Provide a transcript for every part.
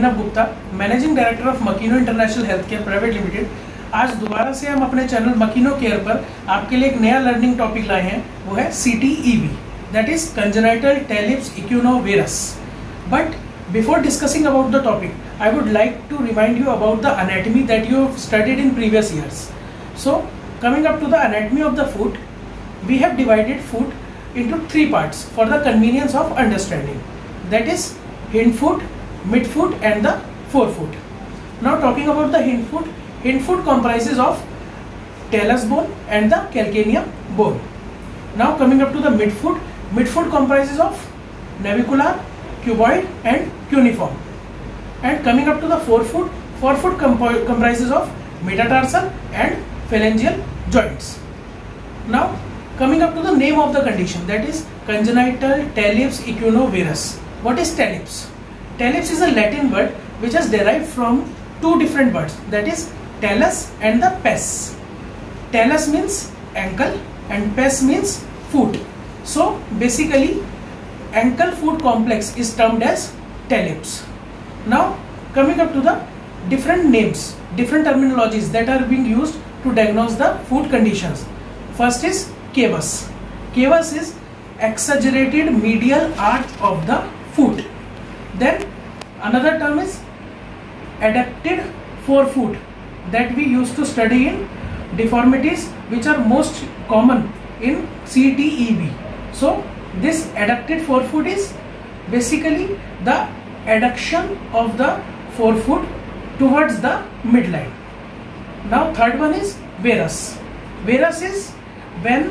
Abhinav Gupta, managing director of Makino international health care private limited. आज दोबारा से हम अपने चैनल मकीनो केयर पर आपके लिए एक नया लर्निंग टॉपिक लाए हैं, वो है CTEV, that is congenital talipes equinovarus. But before discussing about the topic, I would like to remind you about the anatomy that you have studied in previous years. So, coming up to the anatomy of the foot, we have divided foot into three parts for the convenience of understanding. That is hind foot, mid foot and the forefoot. Now talking about the hind foot comprises of talus bone and the calcaneum bone. Now coming up to the mid foot comprises of navicular, cuboid and cuneiform. And coming up to the forefoot comprises of metatarsal and phalangeal joints. Now coming up to the name of the condition, that is congenital talus equinovarus. What is talus? Talus is a Latin word which is derived from two different words, that is talus and the pes. Talus means ankle and pes means foot. So basically ankle foot complex is termed as talus. Now coming up to the different names, different terminologies that are being used to diagnose the foot conditions. First is cavus. Cavus is exaggerated medial arch of the foot. Then another term is adducted forefoot that we used to study in deformities which are most common in CTEV. So this adducted forefoot is basically the adduction of the forefoot towards the midline. Now third one is varus. Varus is when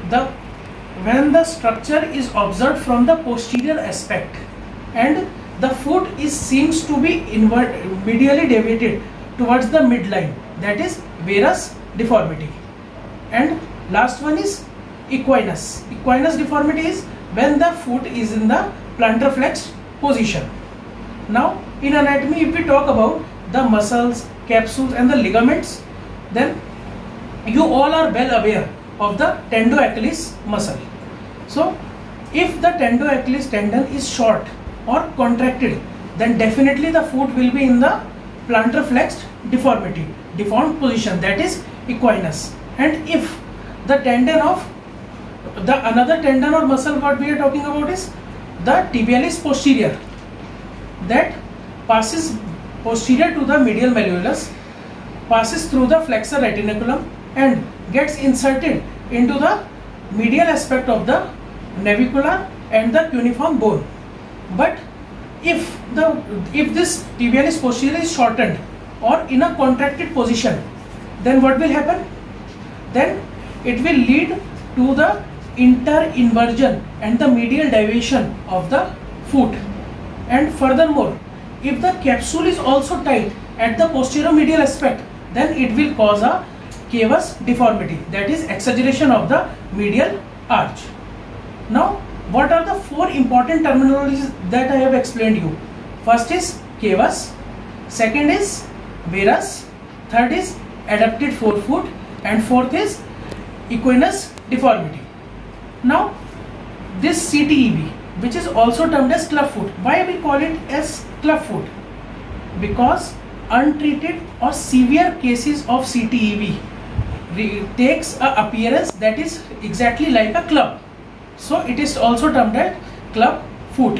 the structure is observed from the posterior aspect and the foot seems to be medially deviated towards the midline, that is varus deformity. And last one is equinus. Equinus deformity is when the foot is in the plantar flexed position. Now in anatomy, if we talk about the muscles, capsules and the ligaments, then you all are well aware of the tendo-achilles muscle. So if the tendo-achilles tendon is short or contracted, then definitely the foot will be in the plantar flexed deformed position, that is equinus. And if the tendon of another tendon or muscle what we are talking about is the tibialis posterior, that passes posterior to the medial malleolus, passes through the flexor retinaculum and gets inserted into the medial aspect of the navicular and the cuneiform bone. But if this tibialis posterior is shortened or in a contracted position, then what will happen? Then it will lead to the interinversion and the medial deviation of the foot. And furthermore, if the capsule is also tight at the posterior medial aspect, then it will cause a cavus deformity, that is exaggeration of the medial arch. Now what are the four important terminologies that I have explained you? First is cavus, second is varus, third is adducted forefoot and fourth is equinus deformity. Now this CTEV, which is also termed as club foot, why we call it as club foot? Because untreated or severe cases of CTEV takes a appearance that is exactly like a club, so it is also termed as club foot.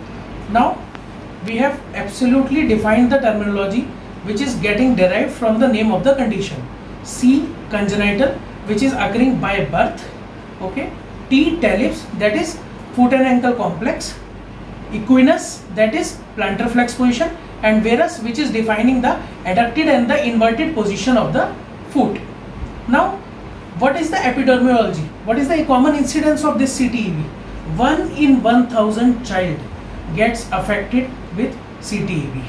Now we have absolutely defined the terminology which is getting derived from the name of the condition. C, congenital, which is occurring by birth, okay. T, talus, that is foot and ankle complex. Equinus, that is plantar flex position, and varus, which is defining the adducted and the inverted position of the foot. Now what is the epidemiology? What is the common incidence of this CTEV? 1 in 1000 child gets affected with CTEV.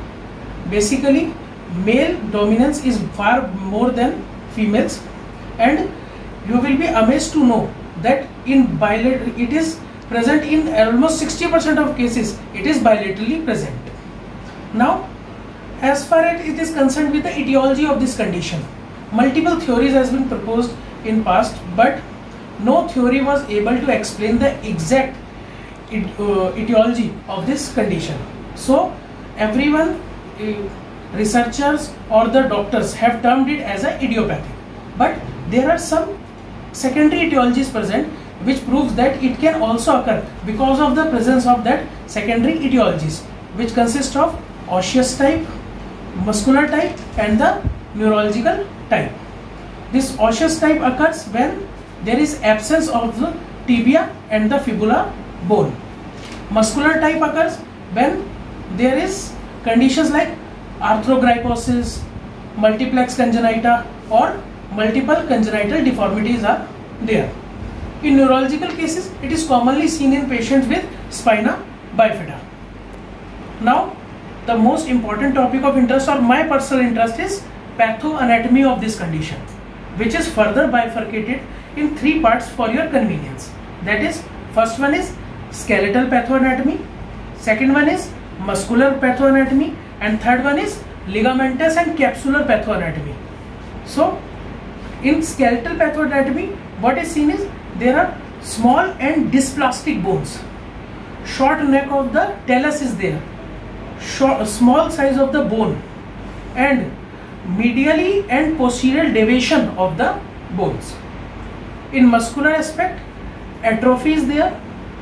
Basically male dominance is far more than females, and you will be amazed to know that it is present in almost 60% of cases. It is bilaterally present. Now as far as it is concerned with the etiology of this condition, multiple theories has been proposed in past, but no theory was able to explain the exact etiology of this condition. So everyone, researchers or the doctors have termed it as a idiopathic, but there are some secondary etiologies present which proves that it can also occur because of the presence of that secondary etiologies, which consist of osseous type, muscular type and the neurological type. This osseous type occurs when there is absence of the tibia and the fibula bone. Muscular type occurs when there is conditions like arthrogryposis, multiplex congenita or multiple congenital deformities are there. In neurological cases, it is commonly seen in patients with spina bifida. Now, the most important topic of interest or my personal interest is pathoanatomy of this condition, which is further bifurcated in 3 parts for your convenience. That is, first one is skeletal pathoanatomy, second one is muscular pathoanatomy, and third one is ligamentous and capsular pathoanatomy. So, in skeletal pathoanatomy, what is seen is there are small and dysplastic bones. Short neck of the talus is there, small size of the bone, and medially and posterior deviation of the bones. In muscular aspect, atrophy is there,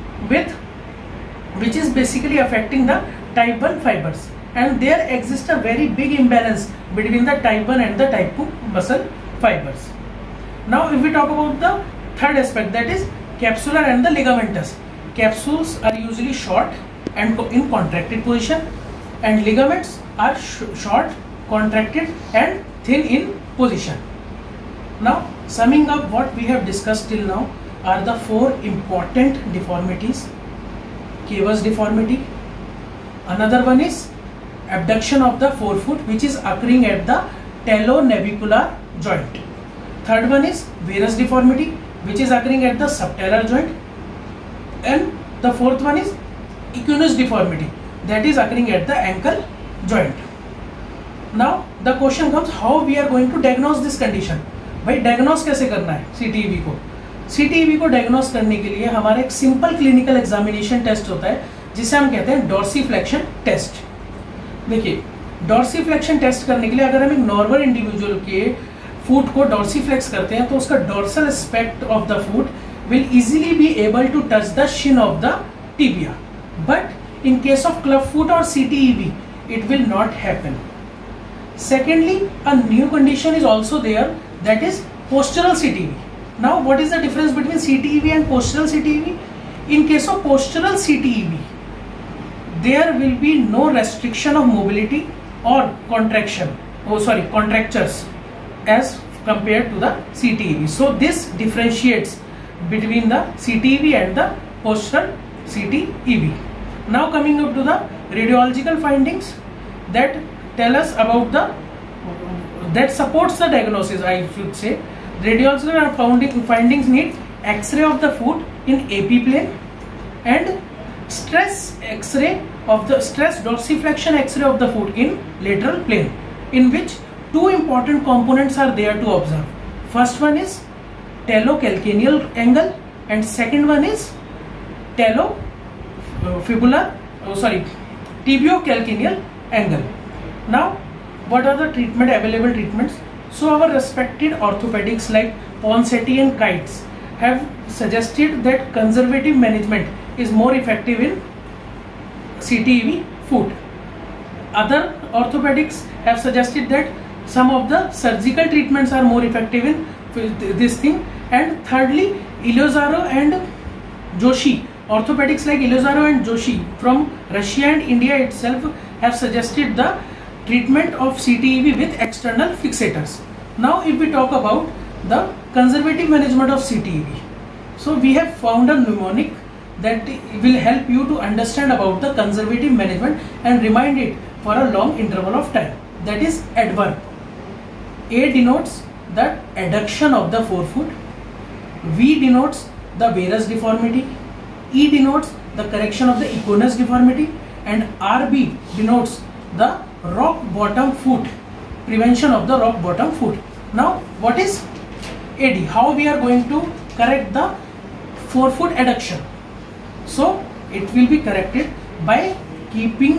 which is basically affecting the type 1 fibers, and there exists a very big imbalance between the type 1 and the type 2 muscle fibers. Now, if we talk about the third aspect, that is capsular and the ligamentous. Capsules are usually short and in contracted position, and ligaments are short, contracted and thin in position. Now, summing up what we have discussed till now are the 4 important deformities. Cavus deformity, another one is abduction of the forefoot, which is occurring at the talonavicular joint. Third one is varus deformity, which is occurring at the subtalar joint, and the fourth one is equinus deformity, that is occurring at the ankle joint. Now the question comes, how we are going to diagnose this condition? भाई diagnose कैसे करना है CTEV को? CTEV को diagnose करने के लिए हमारा एक simple clinical examination test होता है, जिसे हम कहते हैं dorsiflexion test. देखिए, dorsiflexion test करने के लिए अगर हम एक normal individual के फूट को dorsiflex करते हैं तो उसका dorsal aspect of the foot will easily be able to touch the shin of the tibia. But in case of clubfoot or CTEV, it will not happen. Secondly, a new condition is also there, that is postural CTEV. Now, what is the difference between CTEV and postural CTEV? In case of postural CTEV, there will be no restriction of mobility or contractures as compared to the CTEV. So this differentiates between the CTEV and the postural CTEV. Now coming up to the radiological findings that tell us about that supports the diagnosis, I should say. Radiological findings need X-ray of the foot in AP plane and stress dorsiflexion X-ray of the foot in lateral plane, in which 2 important components are there to observe. First one is talocalcaneal angle and second one is tibiocalcaneal angle. Now, what are the available treatments? So our respected orthopedics like Ponseti and Kites have suggested that conservative management is more effective in CTEV foot. Other orthopedics have suggested that some of the surgical treatments are more effective in this thing. And thirdly, Ilozaro and Joshi, orthopedics like Ilozaro and Joshi from Russia and India itself have suggested the treatment of CTEV with external fixators. Now if we talk about the conservative management of CTEV, so we have found a mnemonic that will help you to understand about the conservative management and remind it for a long interval of time. That is ADVERB. A denotes the adduction of the forefoot, V denotes the varus deformity, E denotes the correction of the equinus deformity, and RB denotes the rock bottom foot, prevention of the rock bottom foot. Now what is AD? How we are going to correct the forefoot adduction? So it will be corrected by keeping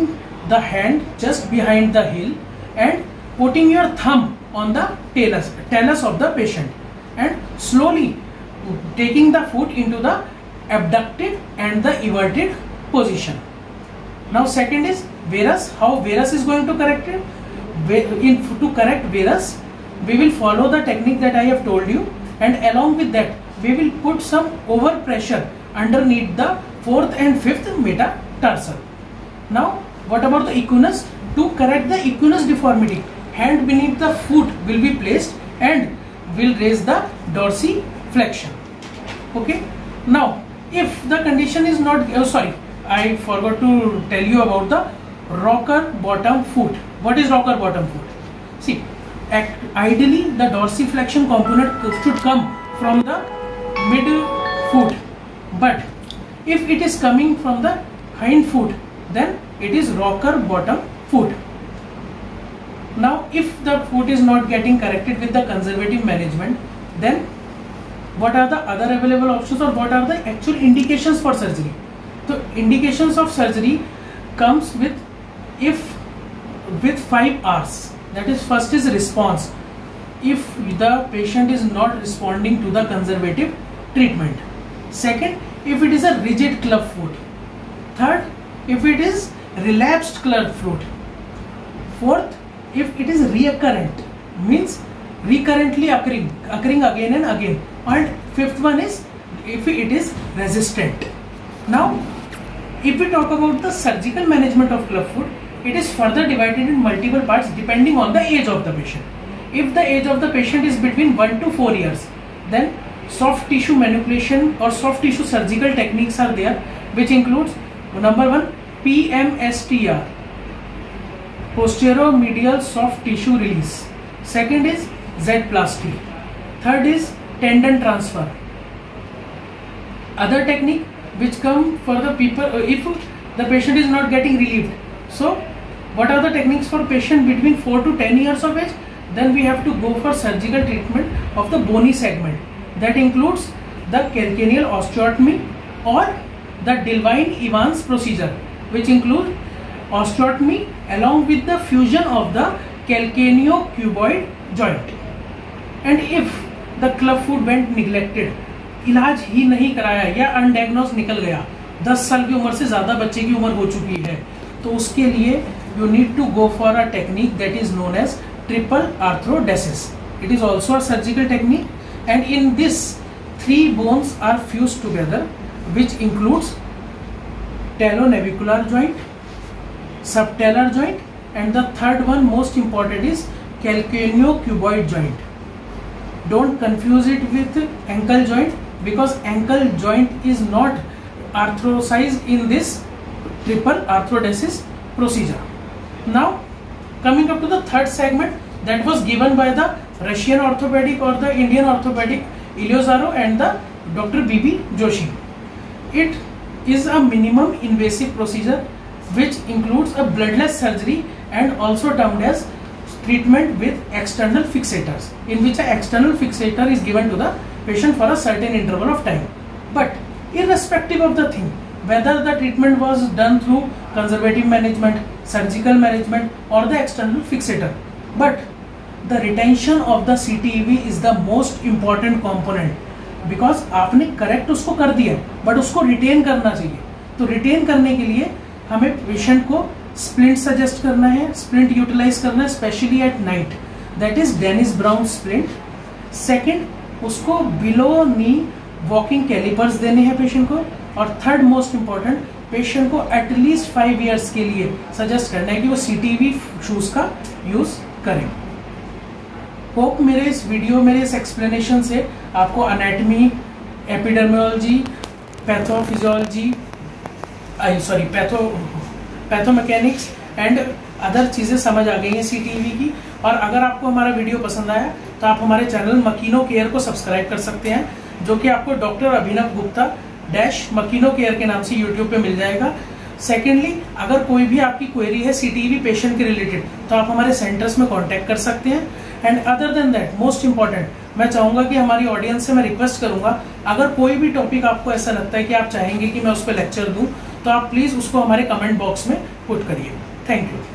the hand just behind the heel and putting your thumb on the talus of the patient and slowly taking the foot into the abducted and the everted position. Now second is varus. How varus is going to correct it? To correct varus, we will follow the technique that I have told you, and along with that we will put some overpressure underneath the 4th and 5th metatarsal. Now what about the equinus? To correct the equinus deformity, hand beneath the foot will be placed and will raise the dorsiflexion. Okay. Now if the condition is not, I forgot to tell you about the rocker bottom foot. What is rocker bottom foot? See, ideally the dorsiflexion component should come from the mid foot, but if it is coming from the hind foot, then it is rocker bottom foot. Now if the foot is not getting corrected with the conservative management, then what are the other available options, or what are the actual indications for surgery? So indications of surgery comes with 5 R's. That is, first is response. If the patient is not responding to the conservative treatment. Second, if it is a rigid club foot. Third, if it is relapsed club foot. Fourth, if it is recurrent, means recurrently occurring again and again. And fifth one is if it is resistant. Now if we talk about the surgical management of club foot, it is further divided in multiple parts depending on the age of the patient. If the age of the patient is between 1 to 4 years, then soft tissue manipulation or soft tissue surgical techniques are there, which includes number 1, PMSTR, posterior-medial soft tissue release. Second is Z-plasty. Third is tendon transfer. Other technique which come for the people if the patient is not getting relieved. So what are the techniques for patient between 4 to 10 years of age? Then we have to go for surgical treatment of the bony segment. That includes the calcaneal osteotomy or the Dillwyn-Evans procedure, which includes osteotomy along with the fusion of the calcaneo-cuboid joint. And if the club foot went neglected, इलाज ही नहीं कराया या undiagnosed निकल गया, 10 साल की उम्र से ज़्यादा बच्चे की उम्र हो चुकी है, तो उसके लिए you need to go for a technique that is known as triple arthrodesis. It is also a surgical technique, and in this 3 bones are fused together, which includes talonavicular joint, subtalar joint, and the third one most important is calcaneo-cuboid joint. Don't confuse it with ankle joint, because ankle joint is not arthrocised in this triple arthrodesis procedure. Now coming up to the third segment that was given by the Russian orthopedic or the Indian orthopedic Iliozaro and the Dr. B.B. Joshi. It is a minimum invasive procedure which includes a bloodless surgery and also termed as treatment with external fixators, in which an external fixator is given to the patient for a certain interval of time. But irrespective of the thing, whether the treatment was done through conservative management, surgical management or the external fixator, but the retention of the CTEV is the most important component, because आपने correct उसको कर दिया but उसको retain करना चाहिए. तो retain करने के लिए हमें patient को splint suggest करना है, splint utilize करना है, especially at night, that is Dennis Brown splint. Second, उसको below knee walking calipers देने हैं patient को, और third most important, patient को at least 5 years के लिए suggest करना है कि वो CTEV shoes का use करें. होप मेरे इस वीडियो, मेरे इस एक्सप्लेनेशन से आपको anatomy, epidemiology, pathophysiology, pathomechanics and other चीज़ें समझ आ गई हैं CTEV की. और अगर आपको हमारा वीडियो पसंद आया तो आप हमारे चैनल मकीनो केयर को सब्सक्राइब कर सकते हैं, जो कि आपको doctor Abhinav Gupta dash Makino care के नाम से यूट्यूब पे मिल जाएगा. सेकेंडली, अगर कोई भी आपकी क्वेरी है CTEV पेशेंट के रिलेटेड तो आप हमारे सेंटर्स में कॉन्टैक्ट कर सकते हैं. And other than that, most important, मैं चाहूँगा कि हमारी ऑडियंस से मैं रिक्वेस्ट करूँगा, अगर कोई भी टॉपिक आपको ऐसा लगता है कि आप चाहेंगे कि मैं उस पर लेक्चर दूँ, तो आप प्लीज़ उसको हमारे कमेंट बॉक्स में पुट करिए. Thank you.